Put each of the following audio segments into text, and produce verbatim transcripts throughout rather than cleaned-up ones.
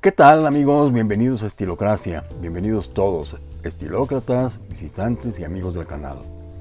¿Qué tal, amigos? Bienvenidos a Estilocracia. Bienvenidos todos, estilócratas, visitantes y amigos del canal.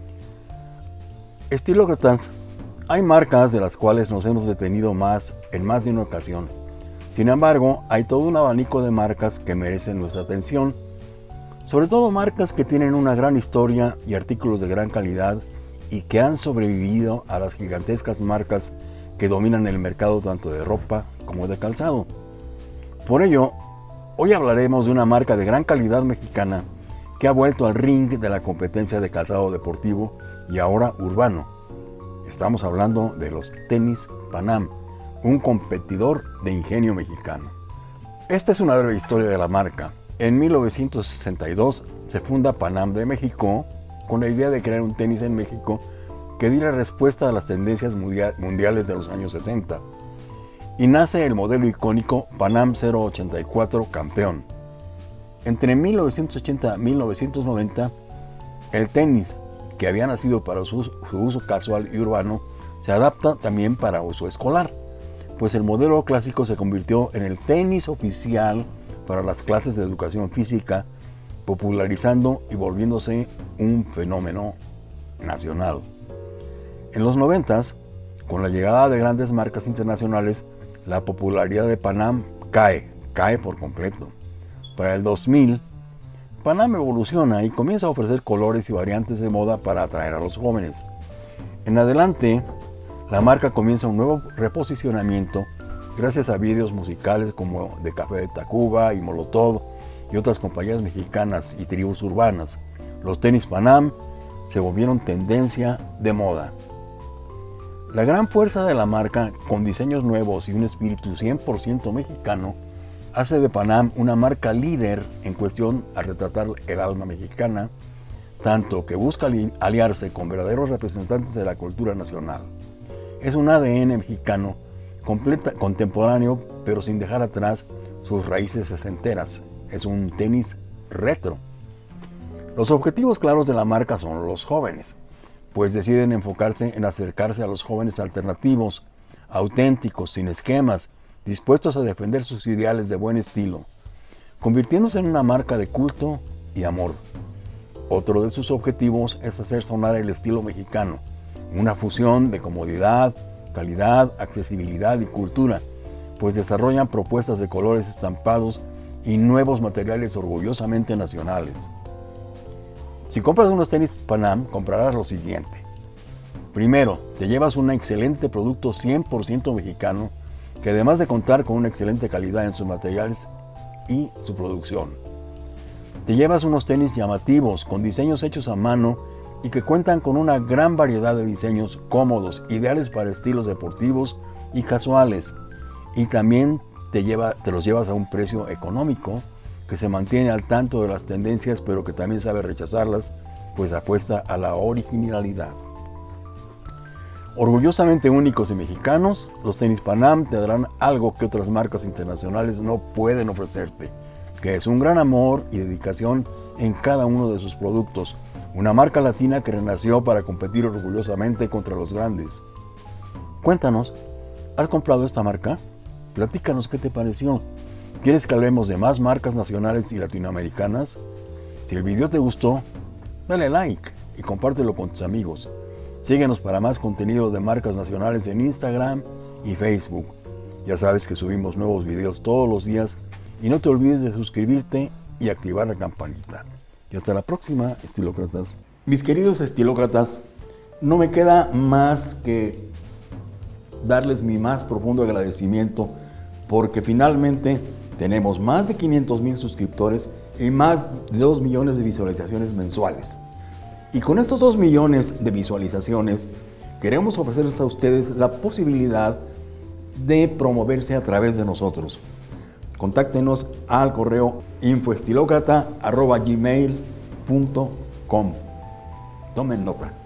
Estilócratas, hay marcas de las cuales nos hemos detenido más en más de una ocasión. Sin embargo, hay todo un abanico de marcas que merecen nuestra atención. Sobre todo marcas que tienen una gran historia y artículos de gran calidad y que han sobrevivido a las gigantescas marcas que dominan el mercado tanto de ropa como de calzado. Por ello, hoy hablaremos de una marca de gran calidad mexicana que ha vuelto al ring de la competencia de calzado deportivo y ahora urbano. Estamos hablando de los tenis Panam, un competidor de ingenio mexicano. Esta es una breve historia de la marca. En mil novecientos sesenta y dos se funda Panam de México con la idea de crear un tenis en México que diera respuesta a las tendencias mundiales de los años sesenta. Y nace el modelo icónico Panam cero ochenta y cuatro Campeón. Entre mil novecientos ochenta y mil novecientos noventa, el tenis, que había nacido para su, su uso casual y urbano, se adapta también para uso escolar, pues el modelo clásico se convirtió en el tenis oficial para las clases de educación física, popularizando y volviéndose un fenómeno nacional. En los noventas, con la llegada de grandes marcas internacionales, la popularidad de Panam cae, cae por completo. Para el dos mil, Panam evoluciona y comienza a ofrecer colores y variantes de moda para atraer a los jóvenes. En adelante, la marca comienza un nuevo reposicionamiento gracias a videos musicales como de Café de Tacuba y Molotov y otras compañías mexicanas y tribus urbanas. Los tenis Panam se volvieron tendencia de moda. La gran fuerza de la marca, con diseños nuevos y un espíritu cien por ciento mexicano, hace de Panam una marca líder en cuestión a retratar el alma mexicana, tanto que busca aliarse con verdaderos representantes de la cultura nacional. Es un A D N mexicano completa, contemporáneo, pero sin dejar atrás sus raíces sesenteras. Es un tenis retro. Los objetivos claros de la marca son los jóvenes, pues deciden enfocarse en acercarse a los jóvenes alternativos, auténticos, sin esquemas, dispuestos a defender sus ideales de buen estilo, convirtiéndose en una marca de culto y amor. Otro de sus objetivos es hacer sonar el estilo mexicano, una fusión de comodidad, calidad, accesibilidad y cultura, pues desarrollan propuestas de colores estampados y nuevos materiales orgullosamente nacionales. Si compras unos tenis Panam, comprarás lo siguiente. Primero, te llevas un excelente producto cien por ciento mexicano, que además de contar con una excelente calidad en sus materiales y su producción. Te llevas unos tenis llamativos, con diseños hechos a mano y que cuentan con una gran variedad de diseños cómodos, ideales para estilos deportivos y casuales. Y también te, lleva, te los llevas a un precio económico, que se mantiene al tanto de las tendencias, pero que también sabe rechazarlas, pues apuesta a la originalidad. Orgullosamente únicos y mexicanos, los tenis Panam te darán algo que otras marcas internacionales no pueden ofrecerte, que es un gran amor y dedicación en cada uno de sus productos. Una marca latina que renació para competir orgullosamente contra los grandes. Cuéntanos, ¿has comprado esta marca? Platícanos qué te pareció. ¿Quieres que hablemos de más marcas nacionales y latinoamericanas? Si el video te gustó, dale like y compártelo con tus amigos. Síguenos para más contenido de marcas nacionales en Instagram y Facebook. Ya sabes que subimos nuevos videos todos los días y no te olvides de suscribirte y activar la campanita. Y hasta la próxima, estilócratas. Mis queridos estilócratas, no me queda más que darles mi más profundo agradecimiento porque finalmente tenemos más de quinientos mil suscriptores y más de dos millones de visualizaciones mensuales. Y con estos dos millones de visualizaciones queremos ofrecerles a ustedes la posibilidad de promoverse a través de nosotros. Contáctenos al correo info estilócrata arroba gmail punto com. Tomen nota.